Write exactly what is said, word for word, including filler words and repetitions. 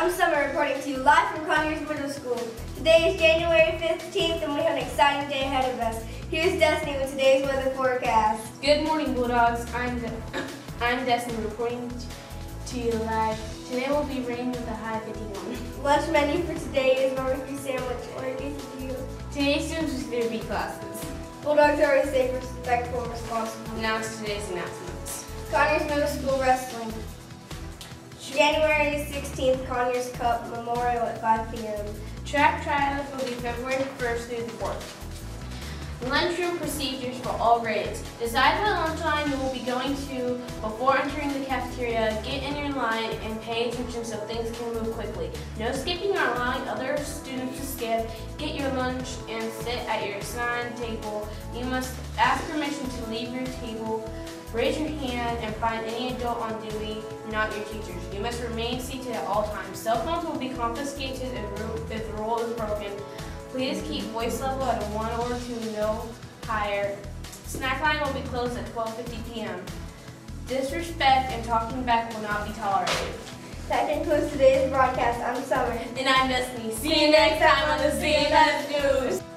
I'm Summer reporting to you live from Conyers Middle School. Today is January fifteenth and we have an exciting day ahead of us. Here's Destiny with today's weather forecast. Good morning, Bulldogs. I'm De I'm Destiny reporting to you live. Today will be raining with a high of fifty-one. Lunch menu for today is barbecue sandwich. What are you to you? Today's students will their B classes. Bulldogs are always safe, respectful, and responsible. Announce today's announcements. Conyers Middle School Wrestling. January sixteenth, Conyers Cup Memorial at five p m Track trials will be February first through the fourth. Lunchroom procedures for all grades. Decide what lunch line you will be going to before entering the cafeteria. Get in your line and pay attention so things can move quickly. No skipping or allowing other students to skip. Get your lunch and sit at your assigned table. You must ask permission to leave your table. Raise your hand and find any adult on duty, not your teachers. You must remain seated at all times. Cell phones will be confiscated if the rule is broken. Please keep voice level at a one or two, no higher. Snack line will be closed at twelve fifty p m Disrespect and talking back will not be tolerated. That concludes today's broadcast. I'm Summer. And I'm Destiny. See you next time on the C M S News.